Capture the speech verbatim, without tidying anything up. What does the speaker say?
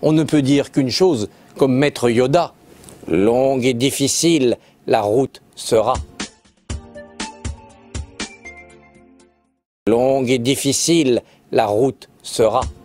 on ne peut dire qu'une chose, comme Maître Yoda, longue et difficile, la route sera. Longue et difficile, la route sera.